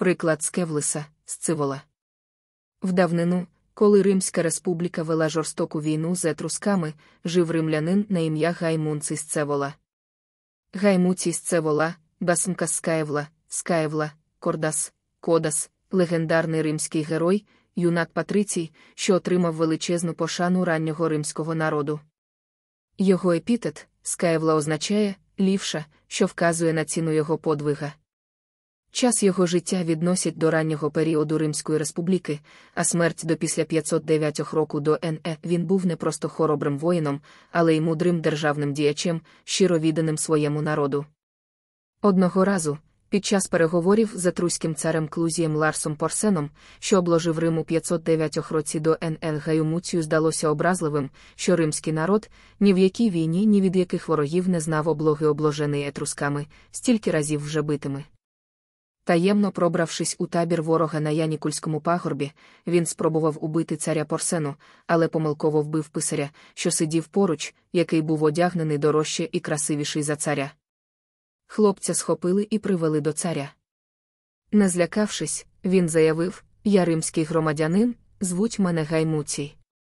Приклад Скевлеса, Сцевола. В давнину, коли Римська республіка вела жорстоку війну з етрусками, жив римлянин на ім'я Гай Мунций Сцевола. Гай Муцій Сцевола, басмка Скаєвла, Кордас, Кодас, легендарний римський герой, юнак Патрицій, що отримав величезну пошану раннього римського народу. Його епітет Скаєвла означає «лівша», що вказує на ціну його подвига. Час його життя відносять до раннього періоду Римської республіки, а смерть до після 509 року до НЕ. Він був не просто хоробрим воїном, але й мудрим державним діячем, щиро відданим своєму народу. Одного разу, під час переговорів з етруським царем Клузієм Ларсом Порсеном, що обложив Рим у 509 році до НЕ, Гаю Муцію здалося образливим, що римський народ ні в якій війні, ні від яких ворогів не знав облоги, обложений етрусками, стільки разів вже битими. Таємно пробравшись у табір ворога на Янікульському пагорбі, він спробував убити царя Порсену, але помилково вбив писаря, що сидів поруч, який був одягнений дорожче і красивіший за царя. Хлопця схопили і привели до царя. Не злякавшись, він заявив: «Я римський громадянин, звуть мене Гай Муцій.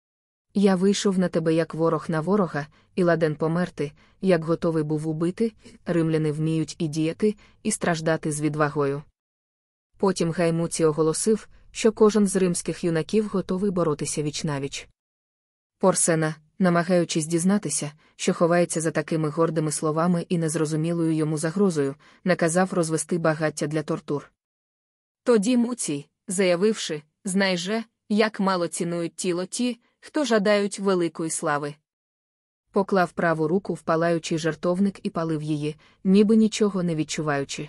Я вийшов на тебе як ворог на ворога, і ладен померти, як готовий був убити. Римляни вміють і діяти, і страждати з відвагою». Потім Гай Муцій оголосив, що кожен з римських юнаків готовий боротися вічнавіч. Порсена, намагаючись дізнатися, що ховається за такими гордими словами і незрозумілою йому загрозою, наказав розвести багаття для тортур. Тоді Муцій, заявивши: «Знай же, як мало цінують тіло ті, хто жадають великої слави», поклав праву руку в палаючий жертовник і палив її, ніби нічого не відчуваючи.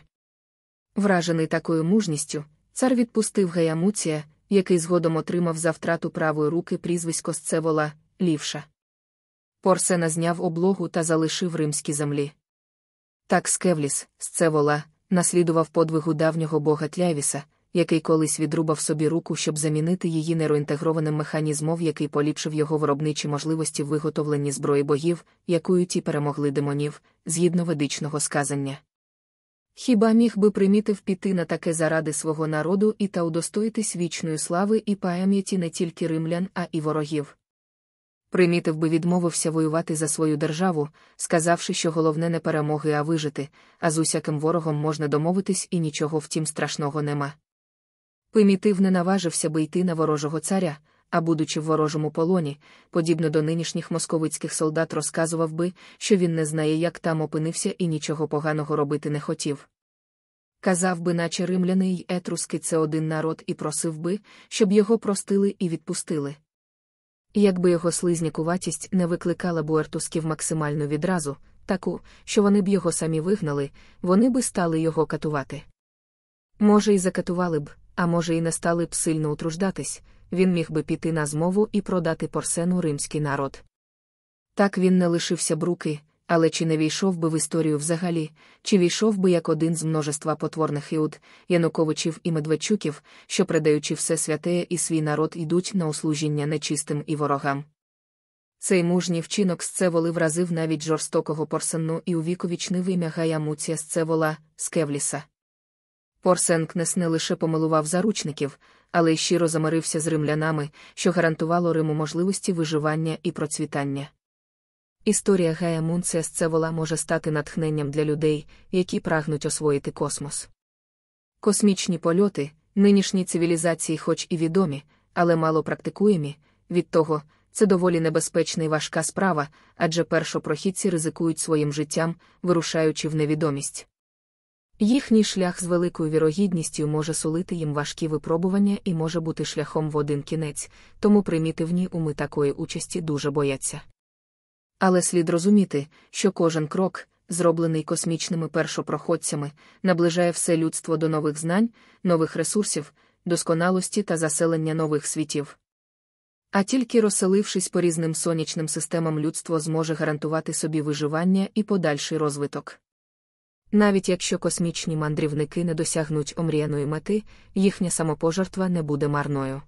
Вражений такою мужністю, цар відпустив Гая Муція, який згодом отримав за втрату правої руки прізвисько Сцевола – «лівша». Порсена зняв облогу та залишив римські землі. Так Скевліс, Сцевола, наслідував подвигу давнього бога Тлявіса, який колись відрубав собі руку, щоб замінити її нейроінтегрованим механізмом, який поліпшив його виробничі можливості в виготовленні зброї богів, якою ті перемогли демонів, згідно ведичного сказання. Хіба міг би Примітив піти на таке заради свого народу і та удостоїтись вічної слави і пам'яті не тільки римлян, а і ворогів? Примітив би відмовився воювати за свою державу, сказавши, що головне не перемоги, а вижити, а з усяким ворогом можна домовитись і нічого втім страшного нема. Примітив не наважився би йти на ворожого царя, а будучи в ворожому полоні, подібно до нинішніх московицьких солдат, розказував би, що він не знає, як там опинився, і нічого поганого робити не хотів. Казав би, наче римляни й етруски – це один народ, і просив би, щоб його простили і відпустили. Якби його слизнякуватість не викликала б у етрусків максимальну відразу, таку, що вони б його самі вигнали, вони би стали його катувати. Може, і закатували б, а може, і не стали б сильно утруждатись, він міг би піти на змову і продати Порсену римський народ. Так він не лишився б руки, але чи не війшов би в історію взагалі, чи війшов би як один з множества потворних Іуд, Януковичів і Медведчуків, що, предаючи все святе і свій народ, йдуть на услужіння нечистим і ворогам. Цей мужній вчинок Сцеволи вразив навіть жорстокого Порсену і увіковічнив ім'я Гая Муція Сцевола, Скевліса. Порсен Кнес не лише помилував заручників, але й щиро замирився з римлянами, що гарантувало Риму можливості виживання і процвітання. Історія Гая Муція Сцевола може стати натхненням для людей, які прагнуть освоїти космос. Космічні польоти, нинішні цивілізації хоч і відомі, але мало практикуємі, від того, це доволі небезпечна і важка справа, адже першопрохідці ризикують своїм життям, вирушаючи в невідомість. Їхній шлях з великою вірогідністю може сулити їм важкі випробування і може бути шляхом в один кінець, тому примітивні уми такої участі дуже бояться. Але слід розуміти, що кожен крок, зроблений космічними першопроходцями, наближає все людство до нових знань, нових ресурсів, досконалості та заселення нових світів. А тільки розселившись по різним сонячним системам, людство зможе гарантувати собі виживання і подальший розвиток. Навіть якщо космічні мандрівники не досягнуть омріяної мети, їхня самопожертва не буде марною.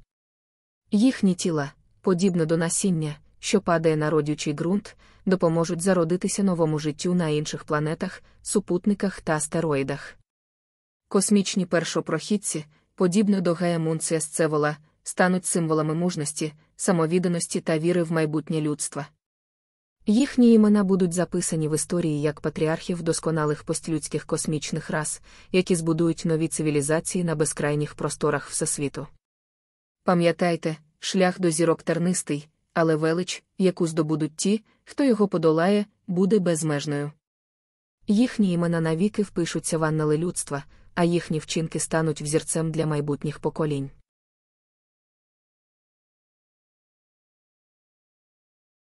Їхні тіла, подібно до насіння, що падає на родючий ґрунт, допоможуть зародитися новому життю на інших планетах, супутниках та астероїдах. Космічні першопрохідці, подібно до Гая Мунция Сцевола, стануть символами мужності, самовідданості та віри в майбутнє людства. Їхні імена будуть записані в історії як патріархів досконалих постлюдських космічних рас, які збудують нові цивілізації на безкрайніх просторах Всесвіту. Пам'ятайте, шлях до зірок тернистий, але велич, яку здобудуть ті, хто його подолає, буде безмежною. Їхні імена навіки впишуться в аннали людства, а їхні вчинки стануть взірцем для майбутніх поколінь.